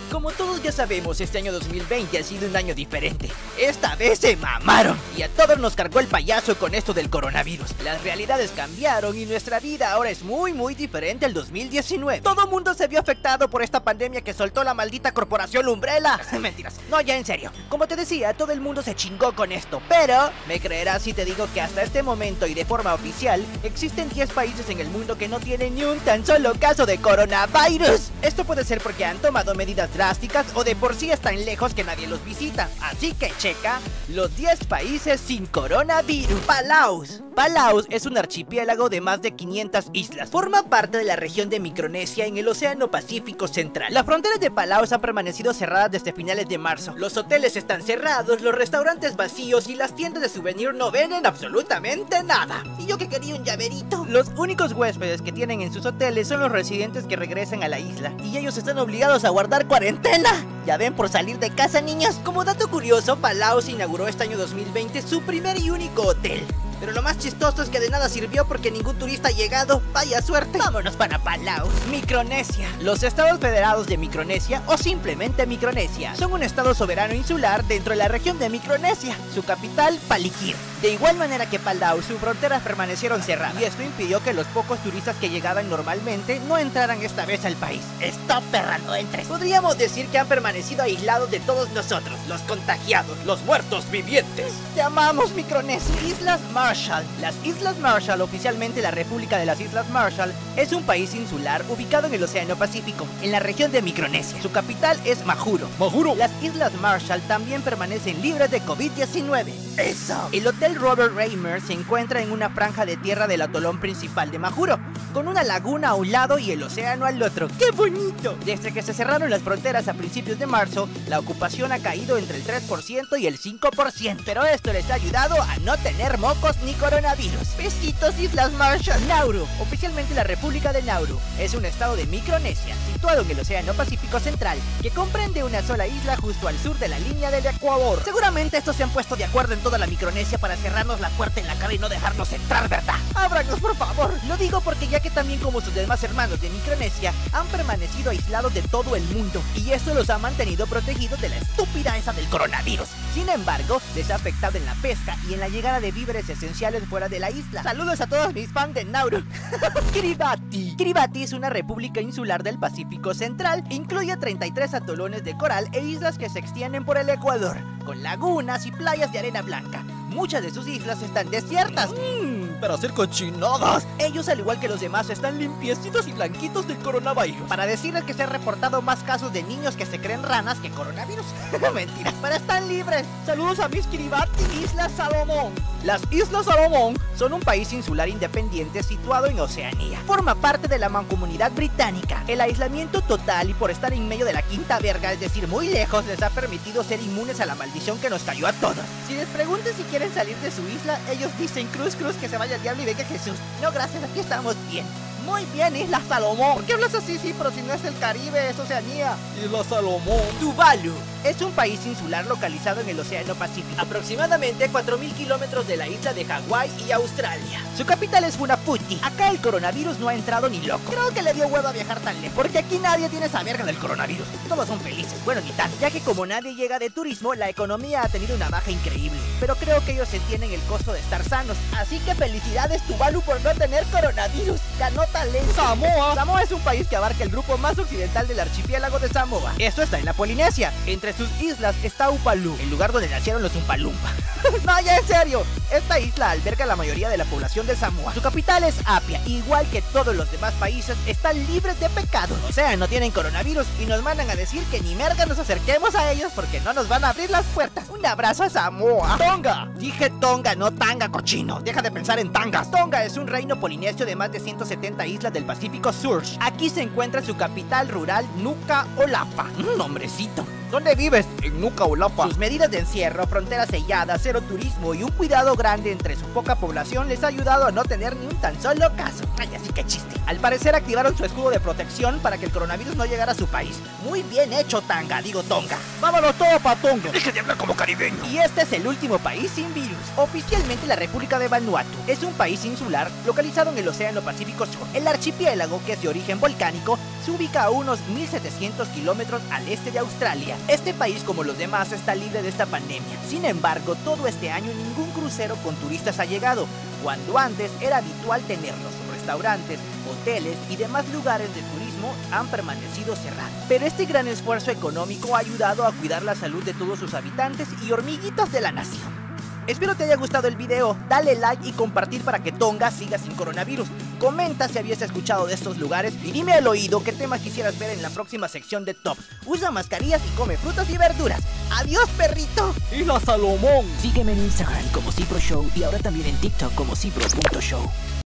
Como todos ya sabemos, este año 2020 ha sido un año diferente. Esta vez se mamaron y a todos nos cargó el payaso con esto del coronavirus. Las realidades cambiaron y nuestra vida ahora es muy diferente al 2019. Todo mundo se vio afectado por esta pandemia que soltó la maldita corporación Umbrella. Mentiras, no, ya en serio. Como te decía, todo el mundo se chingó con esto, pero me creerás si te digo que hasta este momento y de forma oficial existen 10 países en el mundo que no tienen ni un tan solo caso de coronavirus. Esto puede ser porque han tomado medidas drásticas o de por sí están lejos que nadie los visita. Así que checa los 10 países sin coronavirus. Palaos. Palaos es un archipiélago de más de 500 islas. Forma parte de la región de Micronesia en el Océano Pacífico Central. Las fronteras de Palaos han permanecido cerradas desde finales de marzo. Los hoteles están cerrados, los restaurantes vacíos y las tiendas de souvenir no venden absolutamente nada. Y yo que quería un llaverito. Los únicos huéspedes que tienen en sus hoteles son los residentes que regresan a la isla y ellos están obligados a guardar cuarentena. Ya ven, por salir de casa, niños. Como dato curioso, Palaos inauguró este año 2020 su primer y único hotel. Pero lo más chistoso es que de nada sirvió porque ningún turista ha llegado. Vaya suerte. Vámonos para Palaos. Micronesia. Los estados federados de Micronesia o simplemente Micronesia son un estado soberano insular dentro de la región de Micronesia. Su capital, Palikir. De igual manera que Palaos, sus fronteras permanecieron cerradas y esto impidió que los pocos turistas que llegaban normalmente no entraran esta vez al país. Stop, perra, no entres. Podríamos decir que han permanecido aislados de todos nosotros, los contagiados, los muertos vivientes. Llamamos Micronesia Islas Marshall. Las Islas Marshall, oficialmente la República de las Islas Marshall, es un país insular ubicado en el Océano Pacífico, en la región de Micronesia. Su capital es Majuro. Las Islas Marshall también permanecen libres de COVID-19. ¡Eso! El Hotel Robert Reimer se encuentra en una franja de tierra del atolón principal de Majuro, con una laguna a un lado y el océano al otro. ¡Qué bonito! Desde que se cerraron las fronteras a principios de marzo, la ocupación ha caído entre el 3% y el 5%, pero esto les ha ayudado a no tener mocos ni coronavirus. Besitos, Islas Marshall. Nauru, oficialmente la República de Nauru, es un estado de Micronesia, situado en el Océano Pacífico Central, que comprende una sola isla justo al sur de la línea del Ecuador. Seguramente estos se han puesto de acuerdo en toda la Micronesia para cerrarnos la puerta en la cara y no dejarnos entrar, ¿verdad? Ábranos, por favor. Lo digo porque ya que también como sus demás hermanos de Micronesia han permanecido aislados de todo el mundo y eso los ha mantenido protegidos de la estúpida esa del coronavirus. Sin embargo, les ha afectado en la pesca y en la llegada de víveres esenciales fuera de la isla. Saludos a todos mis fans de Nauru. Kiribati. Kiribati es una república insular del Pacífico Central. Incluye 33 atolones de coral e islas que se extienden por el Ecuador, con lagunas y playas de arena blanca. Muchas de sus islas están desiertas. Para hacer cochinadas. Ellos, al igual que los demás, están limpiecitos y blanquitos del coronavirus. Para decirles que se han reportado más casos de niños que se creen ranas que coronavirus. Mentira, pero están libres. Saludos a mis Kiribati, Islas Salomón. Las Islas Salomón son un país insular independiente situado en Oceanía. Forma parte de la mancomunidad británica. El aislamiento total y por estar en medio de la quinta verga, es decir, muy lejos, les ha permitido ser inmunes a la maldición que nos cayó a todos. Si les preguntan si quieren salir de su isla, ellos dicen cruz, que se vaya el diablo y venga Jesús. No, gracias, aquí estamos bien. Muy bien, Isla Salomón. ¿Por qué hablas así? Sí, pero si no es el Caribe, es Oceanía. Isla Salomón. Tuvalu es un país insular localizado en el Océano Pacífico, aproximadamente 4.000 kilómetros de la isla de Hawái y Australia. Su capital es Funafuti. Acá el coronavirus no ha entrado ni loco. Creo que le dio huevo a viajar tan lejos, porque aquí nadie tiene esa verga del coronavirus. Todos son felices, bueno, ni tan. Ya que como nadie llega de turismo, la economía ha tenido una baja increíble. Pero creo que ellos entienden el costo de estar sanos. Así que felicidades, Tuvalu, por no tener coronavirus. Ganó talento. Samoa. Samoa es un país que abarca el grupo más occidental del archipiélago de Samoa. Esto está en la Polinesia. Entre sus islas está Upalú, el lugar donde nacieron los Umpalumpa. No, ya en serio. Esta isla alberga la mayoría de la población de Samoa. Su capital es Apia. Igual que todos los demás países, están libres de pecados. O sea, no tienen coronavirus y nos mandan a decir que ni merga nos acerquemos a ellos porque no nos van a abrir las puertas. Un abrazo a Samoa. Tonga. Dije Tonga, no tanga, cochino. Deja de pensar en tangas. Tonga es un reino polinesio de más de 170 islas del Pacífico Sur. Aquí se encuentra su capital rural, Nuka-Olapa. Nombrecito. ¿Dónde vives? En Nuka-Olapa. Sus medidas de encierro, fronteras selladas, cero turismo y un cuidado grande entre su poca población les ha ayudado a no tener ni un tan solo caso. Ay, así que chiste. Al parecer activaron su escudo de protección para que el coronavirus no llegara a su país. Muy bien hecho, Tanga, digo Tonga. Vámonos todos pa' Tonga. Deje de hablar como caribeño. Y este es el último país sin virus. Oficialmente la República de Vanuatu es un país insular localizado en el Océano Pacífico Sur. El archipiélago, que es de origen volcánico, se ubica a unos 1700 kilómetros al este de Australia. Este país, como los demás, está libre de esta pandemia. Sin embargo, todo este año ningún crucero con turistas ha llegado, cuando antes era habitual tenerlos. Restaurantes, hoteles y demás lugares de turismo han permanecido cerrados. Pero este gran esfuerzo económico ha ayudado a cuidar la salud de todos sus habitantes y hormiguitos de la nación. Espero te haya gustado el video, dale like y compartir para que Tonga siga sin coronavirus. Comenta si habías escuchado de estos lugares y dime al oído qué tema quisieras ver en la próxima sección de Tops. Usa mascarillas y come frutas y verduras. ¡Adiós, perrito! Isla Salomón. Sígueme en Instagram como Cipro Show y ahora también en TikTok como Cipro.show.